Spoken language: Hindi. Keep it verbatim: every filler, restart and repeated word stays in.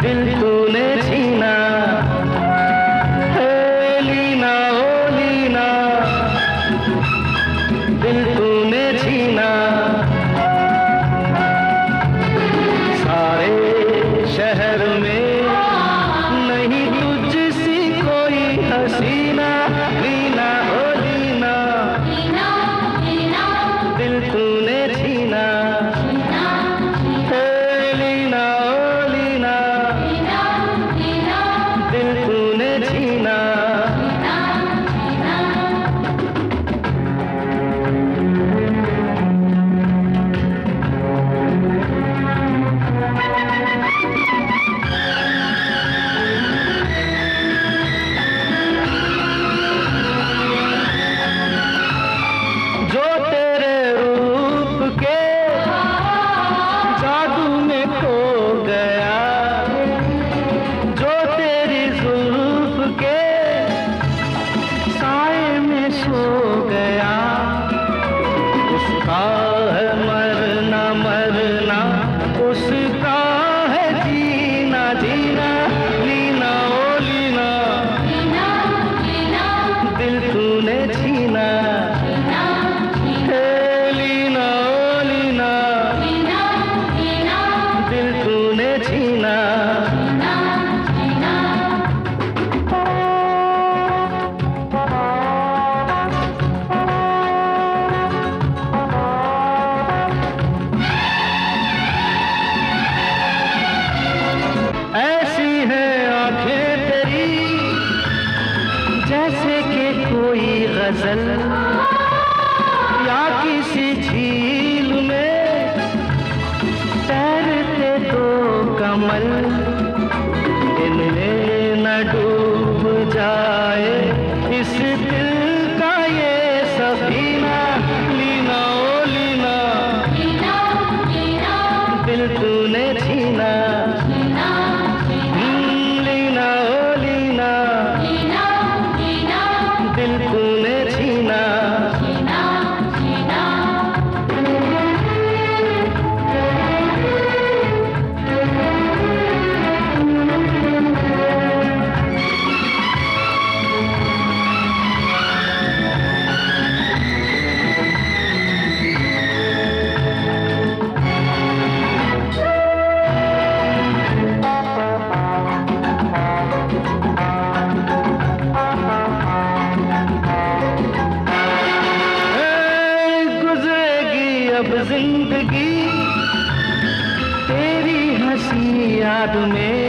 दिल तूने छीना, हे लीना ओ लीना, दिल तूने छीना। सारे शहर में नहीं तुझसी कोई हसीना, लीना ओ लीना, दिल तूने छीना, हे लीना ओ लीना, दिल तूने छीना। जो तेरे रूप के जादू में खो गया, जो तेरी जुल्फ के साए में सो गया, उसका है मरना मरना, उसका है जीना जीना, लीना ओ लीना, दिल तूने छीना, हे लीना ओ लीना, दिल तूने छीना। ऐसी है आंखें तेरी जैसे कि कोई गजल या किसी झील में तैरते दो कमल, इनमें न डूब जाए इस दिल का ये सफीना, लीना ओ लीना, दिल तूने छीना, लीना ओ लीना, दिल तूने छीना। अब जिंदगी तेरी हंसी याद में,